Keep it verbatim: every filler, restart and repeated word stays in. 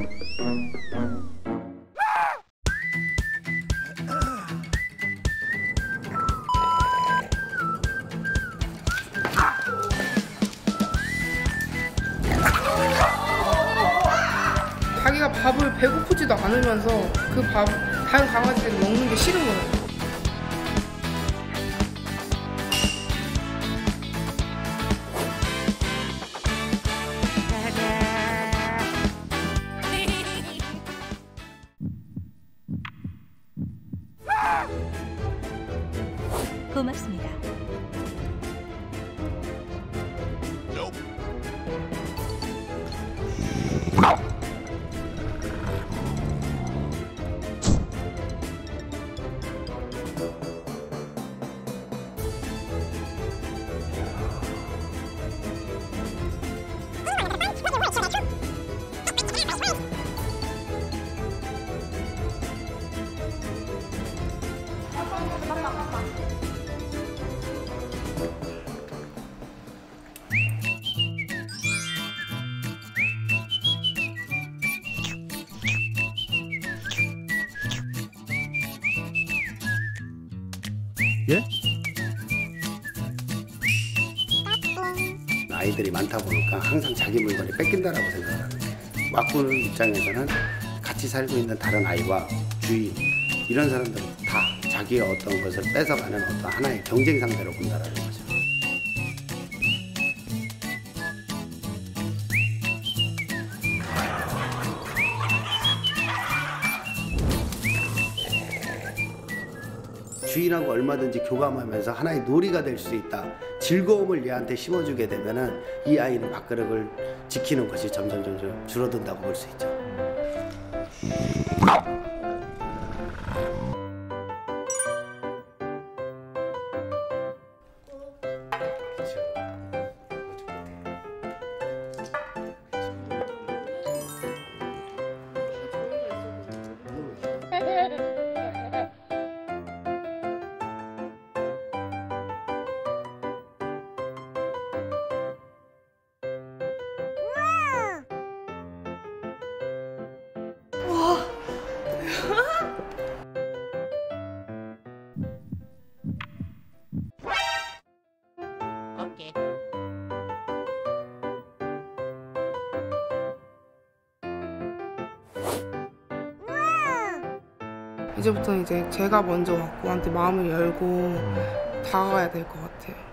자기가 밥을 배고프지도 않으면서 그 밥 다른 강아지들이 먹는 게 싫은 거예요. 고맙습니다. 예? 아이들이 많다 보니까 항상 자기 물건이 뺏긴다라고 생각을 하는 거예요. 와꾸는 입장에서는 같이 살고 있는 다른 아이와 주인 이런 사람들은 다 자기의 어떤 것을 뺏어가는 어떤 하나의 경쟁 상대로 본다라는 거죠. 주인하고 얼마든지 교감하면서 하나의 놀이가 될 수 있다. 즐거움을 얘한테 심어주게 되면은 이 아이는 밥그릇을 지키는 것이 점점 점점 줄어든다고 볼 수 있죠. 이제부터는 이제 제가 먼저 와꾸한테 마음을 열고 다가가야 될 것 같아요.